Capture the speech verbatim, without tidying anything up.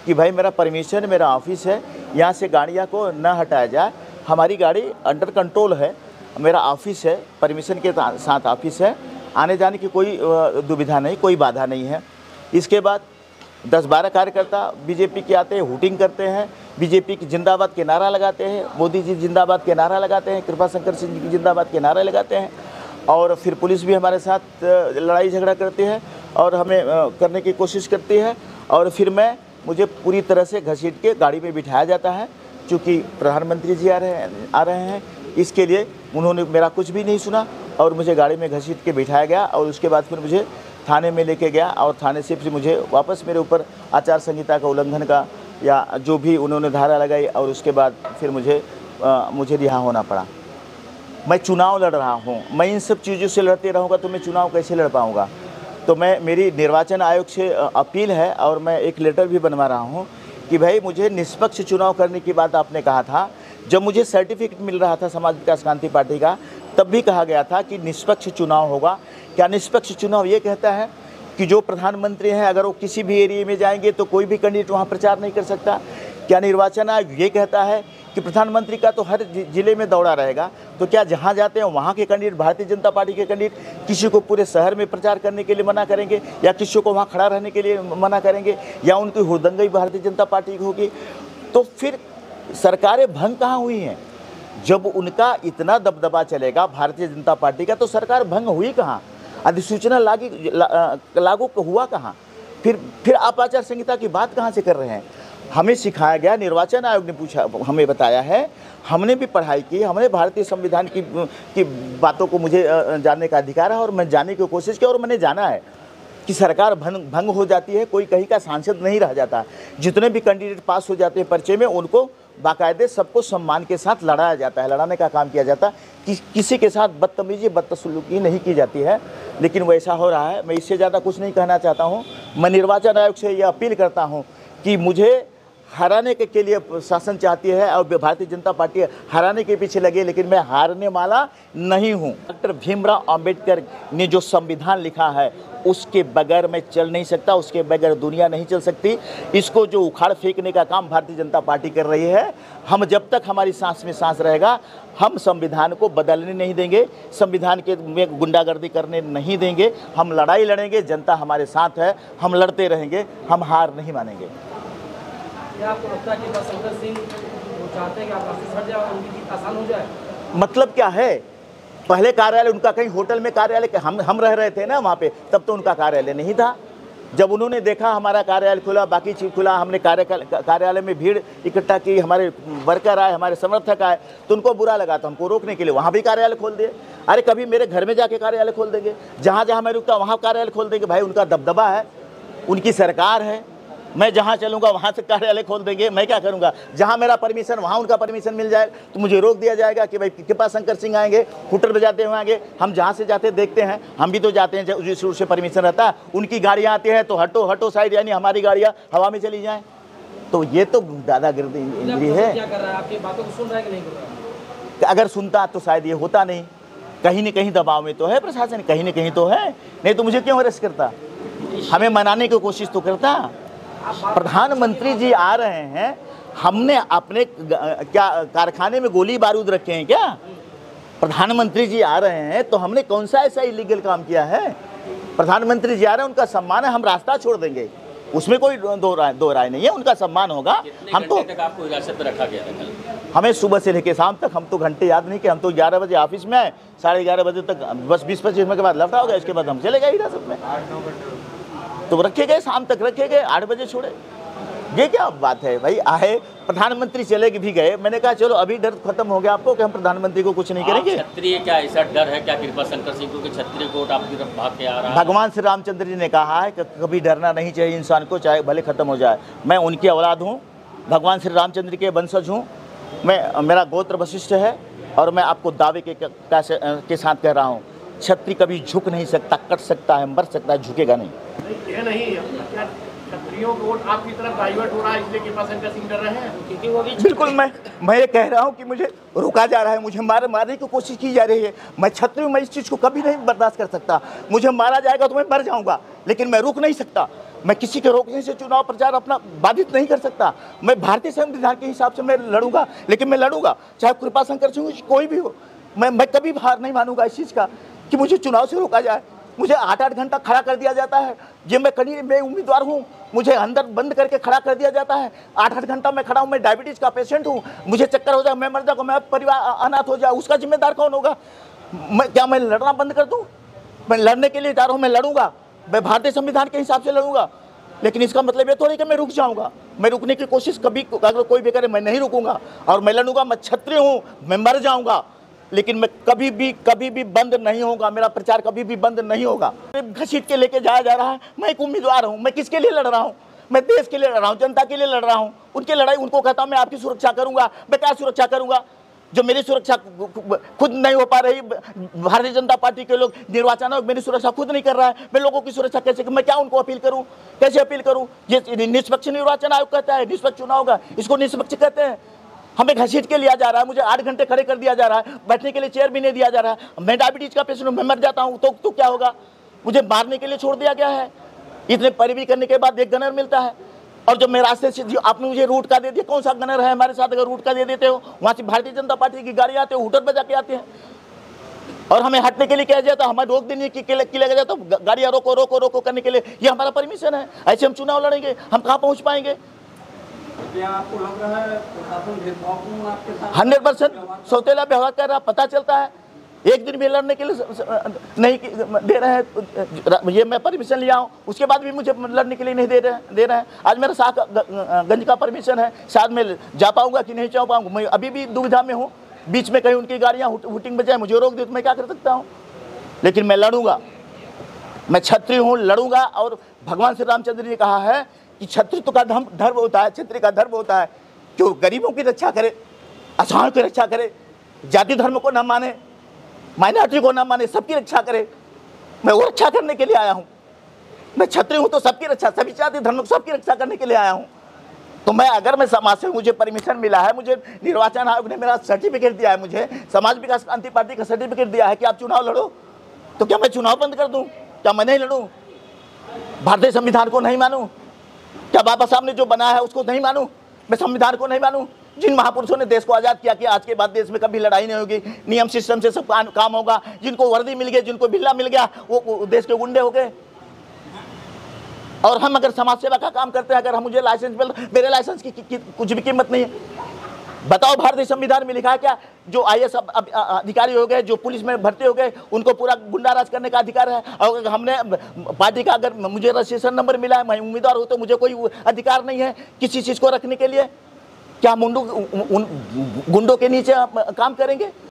कि भाई मेरा परमिशन, मेरा ऑफिस है, यहाँ से गाड़ियाँ को न हटाया जाए, हमारी गाड़ी अंडर कंट्रोल है, मेरा ऑफिस है, परमिशन के साथ ऑफिस है, आने जाने की कोई दुविधा नहीं, कोई बाधा नहीं है। इसके बाद दस बारह कार्यकर्ता बीजेपी के आते हैं, हुटिंग करते हैं, बीजेपी की जिंदाबाद के नारा लगाते हैं, मोदी जी जिंदाबाद के नारा लगाते हैं, कृपा शंकर सिंह जी की जिंदाबाद के नारा लगाते हैं, और फिर पुलिस भी हमारे साथ लड़ाई झगड़ा करती है और हमें करने की कोशिश करती है, और फिर मैं मुझे पूरी तरह से घसीट के गाड़ी में बिठाया जाता है। चूँकि प्रधानमंत्री जी आ रहे हैं आ रहे हैं इसके लिए उन्होंने मेरा कुछ भी नहीं सुना और मुझे गाड़ी में घसीट के बिठाया गया, और उसके बाद फिर मुझे थाने में लेके गया, और थाने से फिर मुझे वापस मेरे ऊपर आचार संहिता का उल्लंघन का या जो भी उन्होंने धारा लगाई, और उसके बाद फिर मुझे आ, मुझे रिहा होना पड़ा। मैं चुनाव लड़ रहा हूँ, मैं इन सब चीज़ों से लड़ते रहूँगा तो मैं चुनाव कैसे लड़ पाऊँगा। तो मैं मेरी निर्वाचन आयोग से अपील है, और मैं एक लेटर भी बनवा रहा हूँ कि भाई मुझे निष्पक्ष चुनाव करने की बात आपने कहा था। जब मुझे सर्टिफिकेट मिल रहा था समाज विकास क्रांति पार्टी का, तब भी कहा गया था कि निष्पक्ष चुनाव होगा। क्या निष्पक्ष चुनाव ये कहता है कि जो प्रधानमंत्री हैं अगर वो किसी भी एरिया में जाएंगे तो कोई भी कैंडिडेट वहाँ प्रचार नहीं कर सकता? क्या निर्वाचन आयोग ये कहता है कि प्रधानमंत्री का तो हर जिले में दौरा रहेगा, तो क्या जहाँ जाते हैं वहाँ के कैंडिडेट, भारतीय जनता पार्टी के कैंडिडेट किसी को पूरे शहर में प्रचार करने के लिए मना करेंगे, या किसी को वहाँ खड़ा रहने के लिए मना करेंगे, या उनकी हुड़दंगई भारतीय जनता पार्टी की होगी? तो फिर सरकारें भंग कहाँ हुई हैं? जब उनका इतना दबदबा चलेगा भारतीय जनता पार्टी का, तो सरकार भंग हुई कहाँ? अधिसूचना लागू ला, लागू हुआ कहाँ? फिर फिर आप आचार संहिता की बात कहाँ से कर रहे हैं? हमें सिखाया गया, निर्वाचन आयोग ने पूछा, हमें बताया है, हमने भी पढ़ाई की, हमने भारतीय संविधान की की बातों को मुझे जानने का अधिकार है, और मैं जानने की कोशिश की, और मैंने जाना है कि सरकार भंग भंग हो जाती है, कोई कहीं का सांसद नहीं रह जाता। जितने भी कैंडिडेट पास हो जाते हैं पर्चे में, उनको बाकायदे सबको सम्मान के साथ लड़ाया जाता है, लड़ाने का काम किया जाता है, कि, किसी के साथ बदतमीजी बदसलूकी नहीं की जाती है। लेकिन वैसा हो रहा है। मैं इससे ज़्यादा कुछ नहीं कहना चाहता हूँ। मैं निर्वाचन आयोग से यह अपील करता हूँ कि मुझे हराने के, के लिए शासन चाहती है, और भारतीय जनता पार्टी हराने के पीछे लगी, लेकिन मैं हारने वाला नहीं हूँ। डॉक्टर भीमराव अंबेडकर ने जो संविधान लिखा है उसके बगैर मैं चल नहीं सकता, उसके बगैर दुनिया नहीं चल सकती। इसको जो उखाड़ फेंकने का काम भारतीय जनता पार्टी कर रही है, हम जब तक हमारी सांस में सांस रहेगा, हम संविधान को बदलने नहीं देंगे, संविधान के में गुंडागर्दी करने नहीं देंगे। हम लड़ाई लड़ेंगे, जनता हमारे साथ है, हम लड़ते रहेंगे, हम हार नहीं मानेंगे। क्या आपको लगता है कि कृपा शंकर सिंह वो चाहते हैं कि आप ऑफिस हट जाए और उनकी जीत आसान हो जाए? मतलब क्या है, पहले कार्यालय उनका कहीं होटल में कार्यालय, हम हम रह रहे थे ना वहाँ पे, तब तो उनका कार्यालय नहीं था। जब उन्होंने देखा हमारा कार्यालय खुला, बाकी चीज़ खुला, हमने कार्य कार्यालय में भीड़ इकट्ठा की, हमारे वर्कर आए, हमारे समर्थक आए, तो उनको बुरा लगा, तो हमको रोकने के लिए वहाँ भी कार्यालय खोल दिए। अरे कभी मेरे घर में जाके कार्यालय खोल देंगे, जहाँ जहाँ मैं रुकता वहाँ कार्यालय खोल देंगे। भाई उनका दबदबा है, उनकी सरकार है, मैं जहाँ चलूँगा वहाँ से कार्यालय खोल देंगे। मैं क्या करूँगा? जहाँ मेरा परमिशन वहाँ उनका परमिशन मिल जाए, तो मुझे रोक दिया जाएगा कि भाई कृपा शंकर सिंह आएंगे, हुटर बजाते हुए आएंगे। हम जहाँ से जाते देखते हैं, हम भी तो जाते हैं जिस रूट से परमिशन रहता है। उनकी गाड़ियाँ आती हैं तो हटो हटो साइड, यानी हमारी गाड़ियाँ हवा में चली जाएँ। तो ये तो दादागिरी है। क्या कर रहा है? आपकी बातों को सुन रहा है कि नहीं कर रहा? अगर सुनता तो शायद ये होता नहीं। कहीं न कहीं दबाव में तो है प्रशासन, कहीं न कहीं तो है, नहीं तो मुझे क्यों अरेस्ट करता? हमें मनाने की कोशिश तो करता। प्रधानमंत्री जी आ रहे हैं, हमने अपने क्या कारखाने में गोली बारूद रखे हैं क्या? प्रधानमंत्री जी आ रहे हैं तो हमने कौन सा ऐसा इलीगल काम किया है? प्रधानमंत्री जी आ रहे हैं, उनका सम्मान है, हम रास्ता छोड़ देंगे, उसमें कोई दो राय दो राय नहीं है, उनका सम्मान होगा। हम तो तक आपको हिरासत में रखा गया था कल? हमें सुबह से लेकर शाम तक, हम तो घंटे याद नहीं कि हम तो ग्यारह बजे ऑफिस में आए, साढ़े ग्यारह बजे तक बस बीस पच्चीस मिनट के बाद लौटा हो गया, इसके बाद हम चले गए हिरासत में। तो रखे गए, शाम तक रखे गए, आठ बजे छोड़े। ये क्या बात है भाई? आए प्रधानमंत्री चले भी गए, मैंने कहा चलो अभी डर खत्म हो गया आपको कि हम प्रधानमंत्री को कुछ नहीं करेंगे। क्षत्रिय क्या ऐसा डर है क्या कृपा शंकर सिंह को कि क्षत्रिय कोट आपकी तरफ भाग के आ रहा है? भगवान श्री रामचंद्र जी ने कहा है कि कभी डरना नहीं चाहिए इंसान को, चाहे भले खत्म हो जाए। मैं उनकी औलाद हूँ, भगवान श्री रामचंद्र के वंशज हूँ, मैं मेरा गोत्र वशिष्ठ है, और मैं आपको दावे के, के साथ कह रहा हूँ, क्षत्रिय कभी झुक नहीं सकता, कट सकता है, मर सकता है, झुकेगा नहीं। नहीं, नहीं क्षत्रियों का वोट आपकी तरफ डाइवर्ट हो रहा है, इसलिए कृपाशंकर सिंह डर रहे हैं? क्योंकि वो भी बिल्कुल मैं मैं ये कह रहा हूँ कि मुझे रोका जा रहा है, मुझे मार मारने की कोशिश की जा रही है। मैं क्षत्रिय हूं, मैं इस चीज़ को कभी नहीं बर्दाश्त कर सकता। मुझे मारा जाएगा तो मैं मर जाऊंगा, लेकिन मैं रुक नहीं सकता। मैं किसी के रोकने से चुनाव प्रचार अपना बाधित नहीं कर सकता। मैं भारतीय संविधान के हिसाब से मैं लड़ूंगा, लेकिन मैं लड़ूंगा चाहे कृपाशंकर सिंह कोई भी हो। मैं मैं कभी हार नहीं मानूंगा इस चीज़ का कि मुझे चुनाव से रोका जाए। मुझे आठ आठ घंटा खड़ा कर दिया जाता है। ये मैं कहीं मैं उम्मीदवार हूँ, मुझे अंदर बंद करके खड़ा कर दिया जाता है। आठ आठ घंटा मैं खड़ा हूँ, मैं डायबिटीज़ का पेशेंट हूँ। मुझे चक्कर हो जाए, मैं मर जाऊँगा, मैं परिवार अनाथ हो जाए, उसका जिम्मेदार कौन होगा? मैं क्या मैं लड़ना बंद कर दूँ? मैं लड़ने के लिए जा रहा हूँ, मैं लड़ूंगा, मैं भारतीय संविधान के हिसाब से लड़ूंगा। लेकिन इसका मतलब ये थोड़ी कि मैं रुक जाऊंगा। मैं रुकने की कोशिश कभी अगर कोई भी करे, मैं नहीं रुकूंगा और मैं लड़ूंगा। मैं क्षत्रिय हूँ, मैं मर जाऊंगा, लेकिन मैं कभी भी कभी भी बंद नहीं होगा। मेरा प्रचार कभी भी बंद नहीं होगा। घसीट के लेके जाया जा रहा है। मैं एक उम्मीदवार हूँ, मैं किसके लिए लड़ रहा हूँ? मैं देश के लिए लड़ रहा हूँ, जनता के लिए लड़ रहा हूँ। उनकी लड़ाई उनको कहता हूँ मैं आपकी सुरक्षा करूंगा। मैं क्या सुरक्षा करूंगा जो मेरी सुरक्षा खुद नहीं हो पा रही? भारतीय जनता पार्टी के लोग निर्वाचन आयोग मेरी सुरक्षा खुद नहीं कर रहा है। मैं लोगों की सुरक्षा कैसे, मैं क्या उनको अपील करूं? कैसे अपील करूं? ये निष्पक्ष निर्वाचन आयोग कहता है निष्पक्ष चुनाव होगा, इसको निष्पक्ष कहते हैं। हमें घसीट के लिया जा रहा है, मुझे आठ घंटे खड़े कर दिया जा रहा है, बैठने के लिए चेयर भी नहीं दिया जा रहा है। मैं डायबिटीज का पेशेंट हूं, मैं मर जाता हूं तो, तो क्या होगा? मुझे मारने के लिए छोड़ दिया गया है। इतने पैरवी करने के बाद एक गनर मिलता है, और जब मैं रास्ते से आपने मुझे रूट का दे दिया, कौन सा गनर है हमारे साथ? अगर रूट का दे देते हो, वहाँ से भारतीय जनता पार्टी की गाड़ी आते हो, हुटर बजा के आते हैं और हमें हटने के लिए कहा जाता है, हमें रोक देने के लिए लगा जाता है, गाड़ियाँ रोको रोको रोको करने के लिए। ये हमारा परमिशन है? ऐसे हम चुनाव लड़ेंगे? हम कहाँ पहुँच पाएंगे? क्या आपको लग रहा है प्रशासन भेदभावपूर्ण आपके साथ? हंड्रेड परसेंट सौतेला व्यवहार कर रहा, पता चलता है। एक दिन भी लड़ने के लिए नहीं दे रहे हैं। ये मैं परमिशन लिया हूँ, उसके बाद भी मुझे लड़ने के लिए नहीं दे रहे दे रहे हैं। आज मेरा साख गंज का परमिशन है, शायद मैं जा पाऊंगा कि नहीं जा पाऊंगा। मैं अभी भी दुविधा में हूँ। बीच में कहीं उनकी गाड़ियाँ हुटिंग बजाए मुझे रोक दे तो मैं क्या कर सकता हूँ? लेकिन मैं लड़ूंगा। मैं क्षत्रिय हूँ, लड़ूंगा। और भगवान श्री रामचंद्र ने कहा है कि क्षत्रित्व का धर्म धर्म होता है, क्षत्रिय का धर्म होता है जो गरीबों की रक्षा करे, असहायों की रक्षा करे, जाति धर्म को न माने, माइनॉरिटी को ना माने, सबकी रक्षा करे। मैं वो रक्षा करने के लिए आया हूँ। मैं क्षत्रिय हूँ तो सबकी रक्षा, सभी जाति धर्म सबकी रक्षा करने के लिए आया हूँ। तो मैं अगर मैं समाज से मुझे परमिशन मिला है, मुझे निर्वाचन आयोग ने मेरा सर्टिफिकेट दिया है, मुझे समाज विकास क्रांति पार्टी का सर्टिफिकेट दिया है कि आप चुनाव लड़ो, तो क्या मैं चुनाव बंद कर दूँ? क्या मैं नहीं लड़ूँ? भारतीय संविधान को नहीं मानूँ? क्या बाबा साहब ने जो बनाया है उसको नहीं मानूँ? मैं संविधान को नहीं मानूँ? जिन महापुरुषों ने देश को आज़ाद किया कि आज के बाद देश में कभी लड़ाई नहीं होगी, नियम सिस्टम से सब काम होगा, जिनको वर्दी मिल गई, जिनको बिल्ला मिल गया, वो, वो देश के गुंडे हो गए। और हम अगर समाज सेवा का काम करते हैं, अगर हम मुझे लाइसेंस मिल, मेरे लाइसेंस की, की, की कुछ भी कीमत नहीं है। बताओ भारतीय संविधान में लिखा है क्या जो आई ए एस अधिकारी हो गए, जो पुलिस में भर्ती हो गए, उनको पूरा गुंडाराज करने का अधिकार है? और हमने पार्टी का अगर मुझे रजिस्ट्रेशन नंबर मिला है, मैं उम्मीदवार हूँ, तो मुझे कोई अधिकार नहीं है किसी चीज़ को रखने के लिए? क्या मुंडू उन गुंडों के नीचे काम करेंगे?